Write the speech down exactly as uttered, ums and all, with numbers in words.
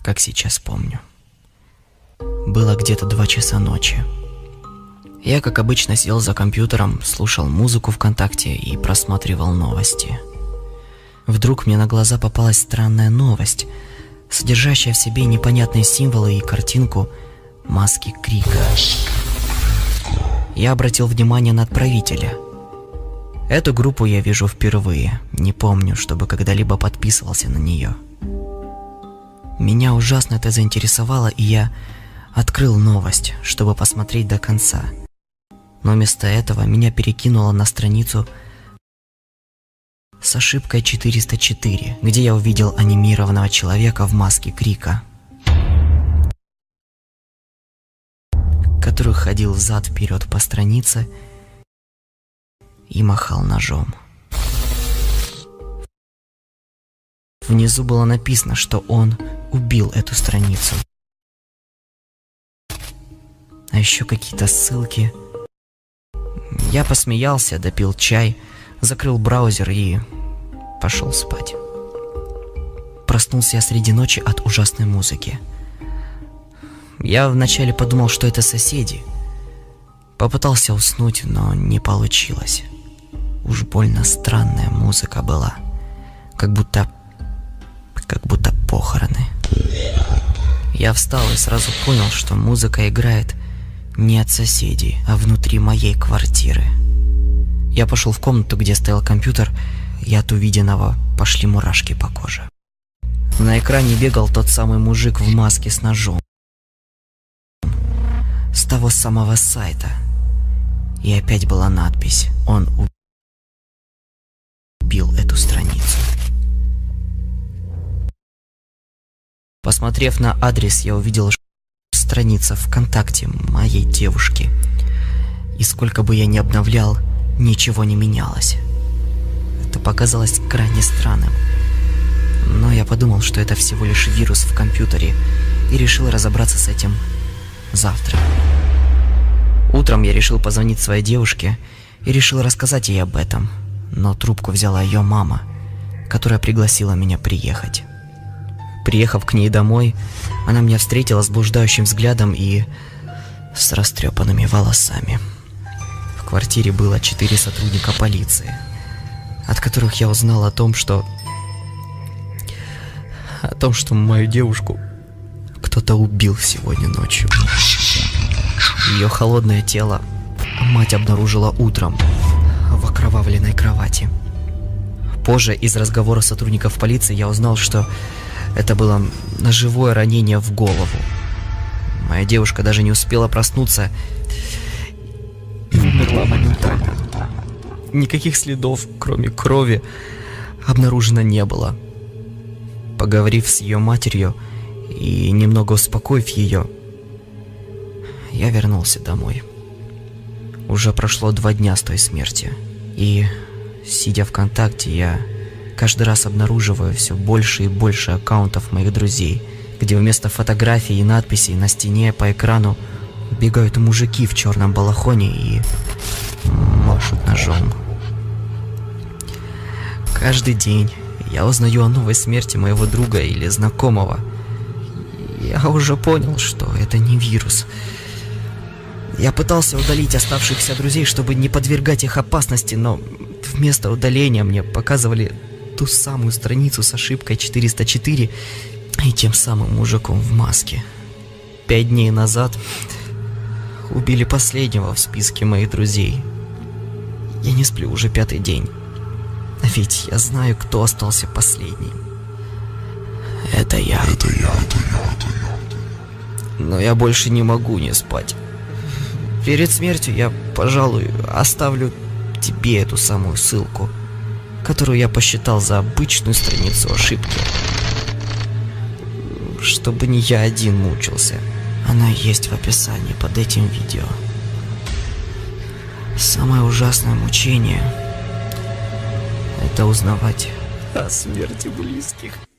как сейчас помню. Было где-то два часа ночи. Я, как обычно, сидел за компьютером, слушал музыку ВКонтакте и просматривал новости. Вдруг мне на глаза попалась странная новость, содержащая в себе непонятные символы и картинку маски Крика. Я обратил внимание на отправителя. Эту группу я вижу впервые, не помню, чтобы когда-либо подписывался на нее. Меня ужасно это заинтересовало, и я открыл новость, чтобы посмотреть до конца. Но вместо этого меня перекинуло на страницу с ошибкой четыреста четыре, где я увидел анимированного человека в маске Крика, который ходил взад-вперед по странице и махал ножом. Внизу было написано, что он убил эту страницу. А еще какие-то ссылки. Я посмеялся, допил чай, закрыл браузер и пошел спать. Проснулся я среди ночи от ужасной музыки. Я вначале подумал, что это соседи. Попытался уснуть, но не получилось. Уж больно странная музыка была. Как будто... как будто похороны. Я встал и сразу понял, что музыка играет не от соседей, а внутри моей квартиры. Я пошел в комнату, где стоял компьютер, и от увиденного пошли мурашки по коже. На экране бегал тот самый мужик в маске с ножом. С того самого сайта. И опять была надпись: он убил эту страницу. Посмотрев на адрес, я увидел, что страница ВКонтакте моей девушки. И сколько бы я ни обновлял, ничего не менялось. Это показалось крайне странным. Но я подумал, что это всего лишь вирус в компьютере, и решил разобраться с этим завтра. Утром я решил позвонить своей девушке и решил рассказать ей об этом, но трубку взяла ее мама, которая пригласила меня приехать. Приехав к ней домой, она меня встретила с блуждающим взглядом и с растрепанными волосами. В квартире было четыре сотрудника полиции, от которых я узнал о том, что... о том, что мою девушку кто-то убил сегодня ночью. Ее холодное тело мать обнаружила утром в окровавленной кровати. Позже из разговора сотрудников полиции я узнал, что это было ножевое ранение в голову. Моя девушка даже не успела проснуться и умерла моментально. Никаких следов, кроме крови, обнаружено не было. Поговорив с ее матерью и немного успокоив ее, я вернулся домой. Уже прошло два дня с той смерти, и, сидя ВКонтакте, я каждый раз обнаруживаю все больше и больше аккаунтов моих друзей, где вместо фотографий и надписей на стене по экрану бегают мужики в черном балахоне и машут ножом. Каждый день я узнаю о новой смерти моего друга или знакомого. Я уже понял, что это не вирус. Я пытался удалить оставшихся друзей, чтобы не подвергать их опасности, но вместо удаления мне показывали ту самую страницу с ошибкой четыреста четыре и тем самым мужиком в маске. Пять дней назад убили последнего в списке моих друзей. Я не сплю уже пятый день. А ведь я знаю, кто остался последним. Это я. Это я, это я, это я. Но я больше не могу не спать. Перед смертью я, пожалуй, оставлю тебе эту самую ссылку, которую я посчитал за обычную страницу ошибки. Чтобы не я один мучился. Она есть в описании под этим видео. Самое ужасное мучение — это узнавать о смерти близких.